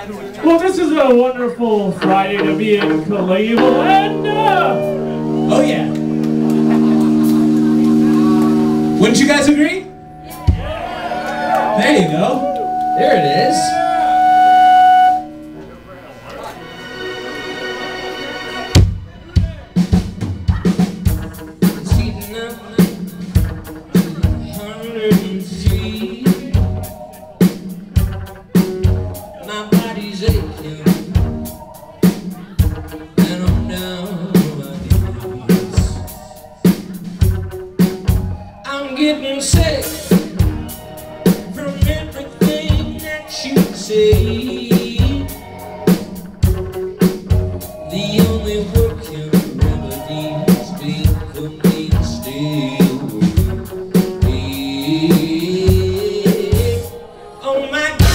Well, this is a wonderful Friday to be in Cleveland. Oh yeah. Wouldn't you guys agree? Yeah. There you go. There it is. It's heating up 103. My body's aching, and I'm down on my knees. I'm getting sick from everything that you say. The only working remedies be for me to stay away. Oh my God.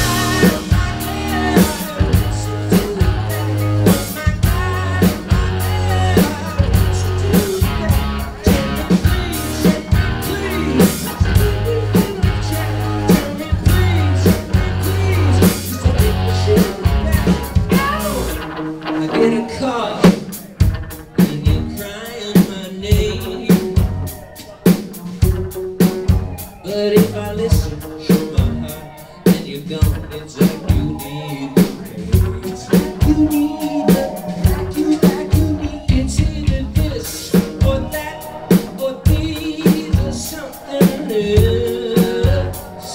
Get a call and you're crying my name, but if I listen to my heart and you're gone, it's like you need the pain. It's like you need the, like you need. It's either this or that or these or something else.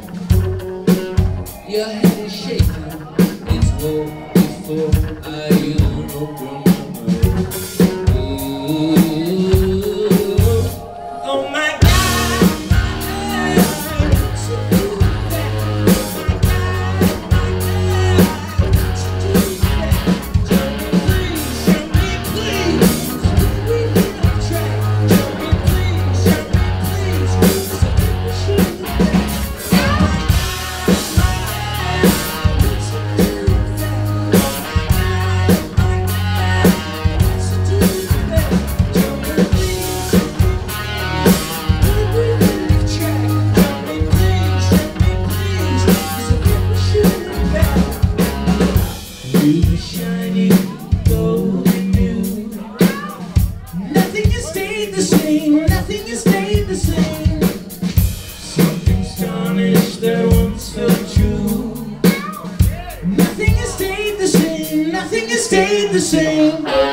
Your head is shaking, it's woe before I even open my mouth. Ooh, oh my God. Shiny, golden new. Nothing has stayed the same. Nothing has stayed the same. Something's tarnished that once felt true. Nothing has stayed the same. Nothing has stayed the same.